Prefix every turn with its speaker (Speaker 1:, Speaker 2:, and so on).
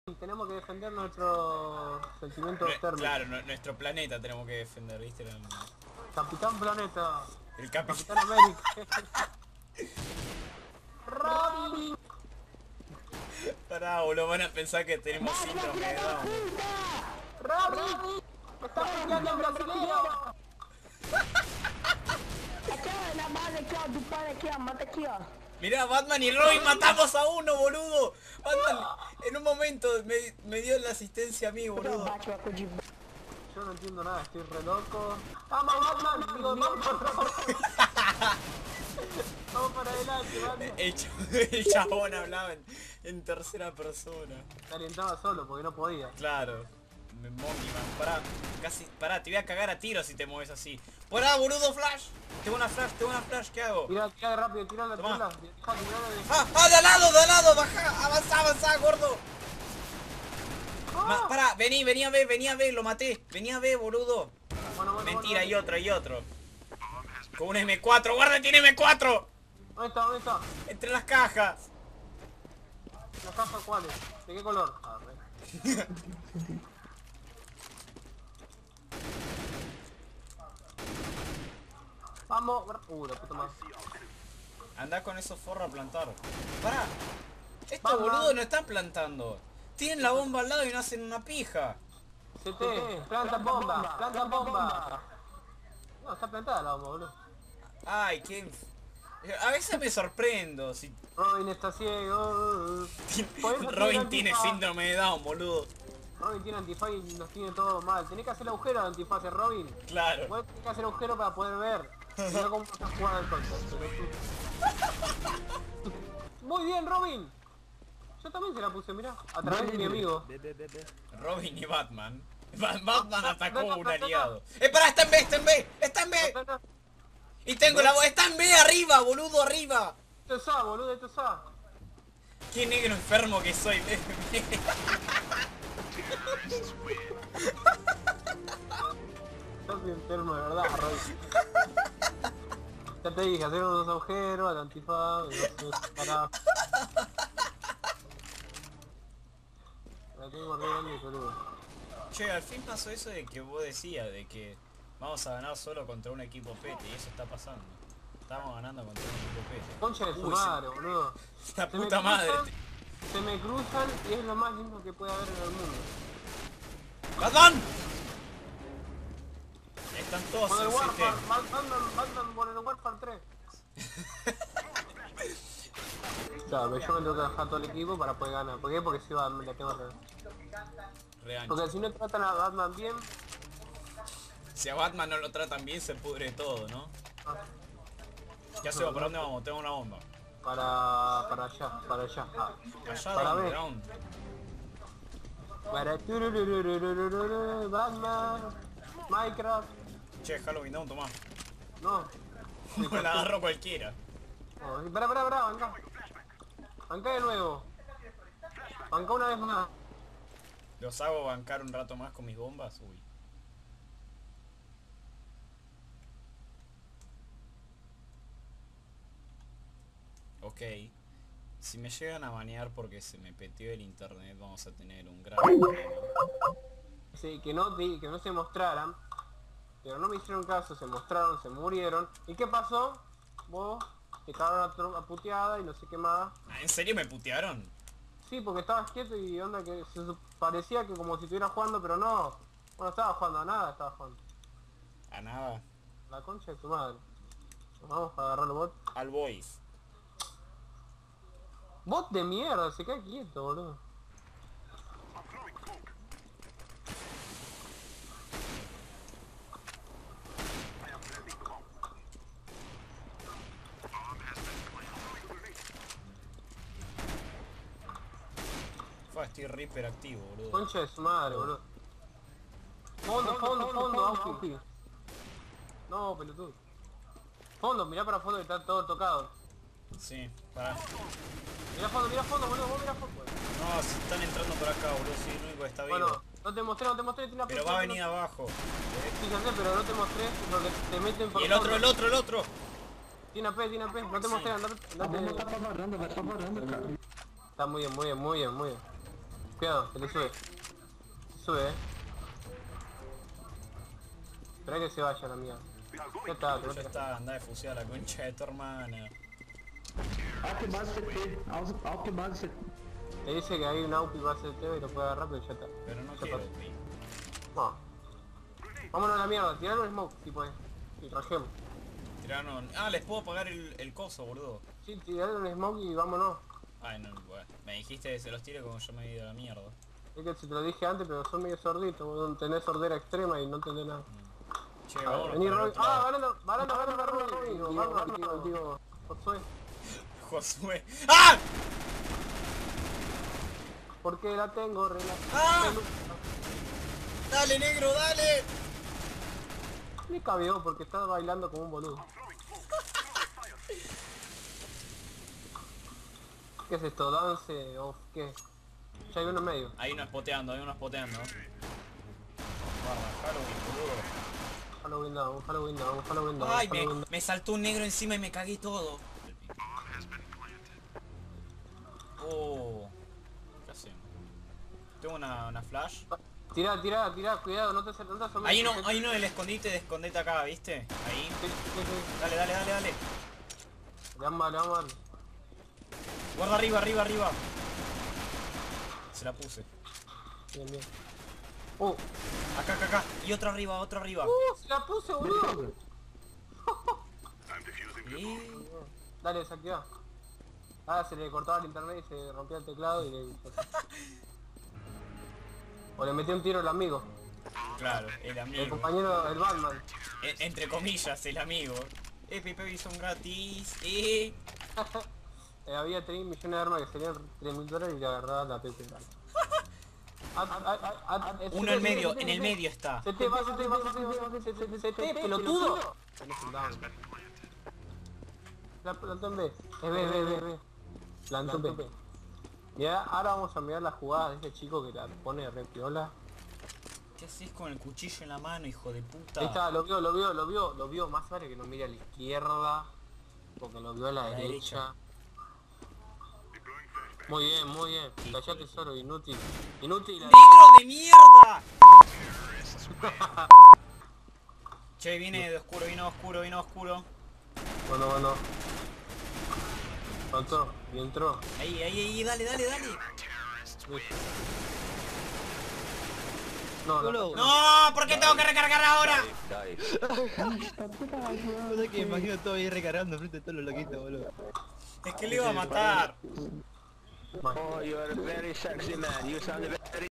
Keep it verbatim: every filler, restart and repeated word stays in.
Speaker 1: Tenemos que defender nuestro sentimiento externo.
Speaker 2: Claro, nuestro planeta tenemos que defender, ¿viste? El...
Speaker 1: Capitán Planeta.
Speaker 2: El capi...
Speaker 1: Capitán América. Robin.
Speaker 2: Pará, boludo, van a pensar que tenemos síndrome de Down.
Speaker 1: Robin. Me está peleando en brasileño.
Speaker 3: Aqui, ó, na base aqui, ó, do pano aqui, ó, mata aqui, ó.
Speaker 2: Mirá, Batman y Robin matamos a uno, boludo. Batman en un momento me, me dio la asistencia a mí, boludo.
Speaker 1: Yo no entiendo nada, estoy re loco. ¡Vamos, Batman! Digo, vamos, vamos para adelante, Batman.
Speaker 2: El, ch el chabón hablaba en, en tercera persona.
Speaker 1: Se orientaba solo porque no podía.
Speaker 2: Claro. Me monkey man, pará, casi, pará, te voy a cagar a tiros si te mueves así. Pará, boludo, flash. Tengo una flash, tengo una flash, ¿qué hago?
Speaker 1: Tira, tira rápido, tira la
Speaker 2: Toma.
Speaker 1: tela. Deja, tirala de...
Speaker 2: ¡Ah! ¡Ah! ¡De al lado, de al lado! ¡Baja! ¡Avanzá, avanzá, gordo! Ma, pará, vení, vení a ver, vení a ver, lo maté. Vení a ver, boludo.
Speaker 1: Bueno, bueno,
Speaker 2: Mentira,
Speaker 1: bueno,
Speaker 2: hay otro, hay otro. Con un eme cuatro, guarda, tiene eme cuatro.
Speaker 1: ¿Dónde está? ¿Dónde está?
Speaker 2: Entre las cajas.
Speaker 1: ¿La caja cuál es? ¿De qué color? Ah, re. Vamos. Uh, la puta madre.
Speaker 2: Andá con esos forros a plantar. Pará. Estos
Speaker 1: Vamos.
Speaker 2: boludos no están plantando. Tienen la bomba al lado y no hacen una pija.
Speaker 1: C T, planta bomba, planta bomba. No, está plantada la bomba, boludo.
Speaker 2: Ay, qué... A veces me sorprendo. Si...
Speaker 1: Robin está ciego.
Speaker 2: Robin tiene síndrome de Down, boludo.
Speaker 1: Robin tiene antifaz y nos tiene todo mal. Tenés que hacer el agujero de antifaz, ¿eh, Robin?
Speaker 2: Claro.
Speaker 1: Vos tenés que hacer el agujero para poder ver. Y no cómo estás jugando el control. Muy bien, Robin. Yo también se la puse, mirá. A través de mi amigo.
Speaker 2: Robin y Batman. Ba- Batman atacó a un aliado. ¡Eh, pará! ¡Está en B! ¡Está en B! ¡Está en B! Y tengo la... ¡Está en B! ¡Arriba, boludo! ¡Arriba!
Speaker 1: Esto es A, boludo, esto es A.
Speaker 2: ¡Qué negro enfermo que soy!
Speaker 1: Sos enfermo de verdad, Robin. Ya te dije, hacer unos agujeros, al antifaz, para... La tengo re grande, boludo.
Speaker 2: Che, al fin pasó eso de que vos decías, de que vamos a ganar solo contra un equipo pete, y eso está pasando. Estamos ganando contra un equipo pete.
Speaker 1: Concha de su
Speaker 2: Uy,
Speaker 1: madre, boludo.
Speaker 2: La
Speaker 1: Se me
Speaker 2: puta madre.
Speaker 1: cruzan, Se me cruzan y es lo más lindo que puede haber en el mundo.
Speaker 2: ¡Batman! Están todos
Speaker 1: Por el
Speaker 2: en
Speaker 1: Warfare,
Speaker 2: sistema.
Speaker 1: Batman, Batman por el Warfare tres. Claro, pero yo me tengo que dejar todo el equipo para poder ganar. ¿Por qué? Porque si va, me la tengo que...
Speaker 2: Reancho.
Speaker 1: Porque si no tratan a Batman bien...
Speaker 2: Si a Batman no lo tratan bien, se pudre todo, ¿no?
Speaker 1: Ah,
Speaker 2: ¿Qué hacemos? ¿Para dónde vamos? Tengo una bomba.
Speaker 1: para... para allá, para allá. Ah,
Speaker 2: Allá,
Speaker 1: para
Speaker 2: ¿dónde?
Speaker 1: ver.
Speaker 2: ¿Dónde?
Speaker 1: Para... turururururururu, Batman... Minecraft...
Speaker 2: Che, Halloween Down, tomá.
Speaker 1: No.
Speaker 2: Me la agarro cualquiera.
Speaker 1: Oh, pará, pará, pará, banca. Banca de nuevo. Banca una vez más.
Speaker 2: ¿Los hago bancar un rato más con mis bombas? Uy. Ok. Si me llegan a banear porque se me peteó el internet, vamos a tener un gran problema.
Speaker 1: Sí, que no, que no se mostraran. Pero no me hicieron caso, se mostraron, se murieron. ¿Y qué pasó? Vos te cagaron a, tro- a puteada y no sé qué más.
Speaker 2: Ah, ¿en serio me putearon?
Speaker 1: Sí, porque estabas quieto y onda que se su- parecía que como si estuviera jugando, pero no. Bueno, estaba jugando a nada, estaba jugando.
Speaker 2: A nada.
Speaker 1: La concha de tu madre. Vamos a agarrar los bots.
Speaker 2: Al boys.
Speaker 1: Bot de mierda, se queda quieto, boludo.
Speaker 2: Fue, estoy re hiperactivo, boludo.
Speaker 1: Concha de su madre, boludo. Fondo, fondo, fondo, Aufi. No, pelotudo. Fondo, mirá para fondo que está todo tocado.
Speaker 2: Sí, pará.
Speaker 1: Mirá fondo, mirá fondo, boludo, vos mirá fondo.
Speaker 2: No, se están entrando por acá, boludo. Soy el único que está vivo.
Speaker 1: Bueno, no te mostré, no te mostré, tiene la
Speaker 2: Pero
Speaker 1: puta,
Speaker 2: va a
Speaker 1: no-
Speaker 2: venir abajo.
Speaker 1: Sí, ya sé, pero no te mostré porque te meten por
Speaker 2: Y el otro,
Speaker 1: fondo.
Speaker 2: el otro, el otro.
Speaker 1: Tiene A P, tiene A P, no te
Speaker 2: Sí.
Speaker 1: mostré, andate, andate.
Speaker 4: Tá parando, vai tá parando, cara.
Speaker 1: Está muy bien, muy bien, muy bien, muy bien. Cuidado, se le sube. Se sube, eh. Espera que se vaya la mía. Ya está,
Speaker 2: Ya está, anda de fusilar la concha de tu hermana.
Speaker 4: Alto e base C T, alto, alto e base C T.
Speaker 1: Te dice que hay un A W P base de T V y lo puede agarrar, pero ya está.
Speaker 2: Pero no
Speaker 1: Ya
Speaker 2: quiero,
Speaker 1: pasó.
Speaker 2: pi.
Speaker 1: No. Vámonos a la mierda, tirarle un smoke, tipo, eh. Y trajemos.
Speaker 2: Tiraron... Ah, les puedo pagar el, el coso, boludo.
Speaker 1: Sí, tirarle un smoke y vámonos.
Speaker 2: Ay, no, bueno. Me dijiste que se los tire como yo me he ido a la mierda.
Speaker 1: Es que si te lo dije antes, pero son medio sorditos, vos tenés sordera extrema y no entendés nada.
Speaker 2: Che,
Speaker 1: A ver,
Speaker 2: vámonos
Speaker 1: vení,
Speaker 2: para el
Speaker 1: Robin.
Speaker 2: otro
Speaker 1: Ah,
Speaker 2: lado.
Speaker 1: varanda, varanda, varanda, Robin. Digo, varanda, digo, digo, Josué.
Speaker 2: Josué. ¡Ah!
Speaker 1: Porque la tengo relajada.
Speaker 2: ¡Ah! ¡Dale, negro, dale!
Speaker 1: Me cabió porque estaba bailando como un boludo. ¿Qué es esto? ¿Dance o qué? Ya hay uno en medio.
Speaker 2: Hay uno spoteando, hay uno spoteando. Guarda, Halloween, boludo.
Speaker 1: Halloween down, Halloween down, Halloween down,
Speaker 2: Ay, me,
Speaker 1: Halloween down.
Speaker 2: me saltó un negro encima y me cagué todo. Oh. ¿Qué hacemos? Tengo una, una flash.
Speaker 1: Tirá, tirá, tirá, cuidado, no te, no te asomes.
Speaker 2: Hay uno, hay uno del escondite de escondete acá, ¿viste? Ahí.
Speaker 1: Sí, sí, sí.
Speaker 2: Dale, dale, dale, dale.
Speaker 1: Le vamos a, le vamos a dar.
Speaker 2: Guarda arriba, arriba, arriba. Se la puse.
Speaker 1: Bien, bien. Uh,
Speaker 2: Acá, acá, acá. Y otro arriba, otro arriba.
Speaker 1: uh, se la puse, boludo.
Speaker 2: Y...
Speaker 1: Dale, desactiva. Ah, se le cortaba el internet y se rompía el teclado y le... O le metió un tiro el amigo.
Speaker 2: Claro, el
Speaker 1: El
Speaker 2: amigo.
Speaker 1: compañero, el Batman.
Speaker 2: E- entre comillas, el amigo. Eh, Pipe son gratis. Eh.
Speaker 1: Eh, había tres millones de armas que serían tres mil dólares y le agarraba la P C. Ah, ah, ah, ah, eh,
Speaker 2: Uno
Speaker 1: C T,
Speaker 2: en medio,
Speaker 1: C T,
Speaker 2: en el
Speaker 1: C T.
Speaker 2: medio está.
Speaker 1: C T, va, C T, va, C T, va, C T, C T, pelotudo. Tenés un down. La plantó en B. Es B, B, B, B. Plantó en B. Mirá, ahora vamos a mirar la jugada de este chico que la pone re piola.
Speaker 2: ¿Qué haces con el cuchillo en la mano, hijo de puta?
Speaker 1: Ahí está, lo vio, lo vio, lo vio, lo vio. Más vale que no mire a la izquierda. Porque lo vio a la,
Speaker 2: A la
Speaker 1: derecha. Muy bien, muy bien. Callate solo, inútil. Inútil.
Speaker 2: ¡Negro de mierda! Che, viene de oscuro, vino oscuro, vino oscuro.
Speaker 1: Bueno, bueno. Faltó, y entró.
Speaker 2: Ahí, ahí, ahí, dale, dale, dale.
Speaker 1: No, no, no.
Speaker 2: ¡No! ¿Por qué tengo que recargar ahora?
Speaker 5: No sé que me imagino todo ahí recargando frente a todos los loquitos, boludo.
Speaker 2: Es que le iba a matar.
Speaker 1: Más.
Speaker 4: Oh, you are a very sexy man. You sound very